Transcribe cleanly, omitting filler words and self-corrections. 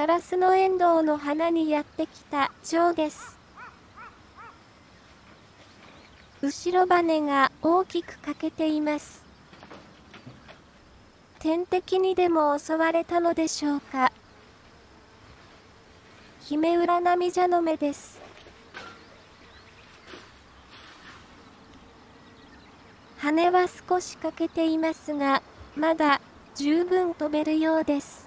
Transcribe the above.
ラスのエンドウの花にやってきた蝶です。後ろ羽が大きく欠けています。天敵にでも襲われたのでしょうか。ヒメウラナミジャノメです。羽は少し欠けていますが、まだ十分飛べるようです。